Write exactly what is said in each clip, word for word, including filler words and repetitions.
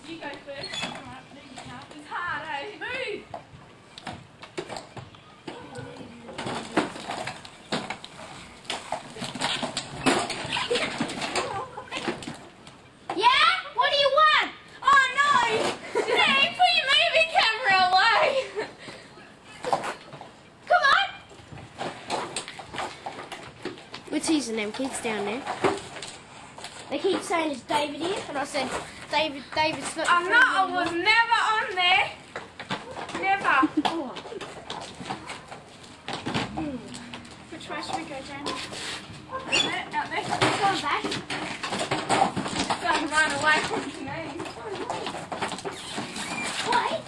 You go first. Come on, move your calf. It's hard, eh? Move! Yeah? What do you want? Oh no! Janae, put your movie camera away! Come on! We're teasing them kids down there. They keep saying it's David here, and I said, David, David's not. I'm not, I was never on there. Never. Oh. Hmm. Which way should we go, Jan? Out there, out there. Go on back. Don't run away from Janae. Wait.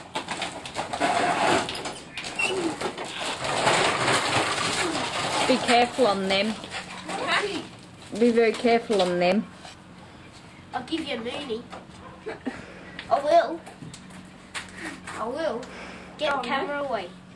Be careful on them. Okay. Be very careful on them. I'll give you a moonie. I will. I will. Get Oh, the camera away.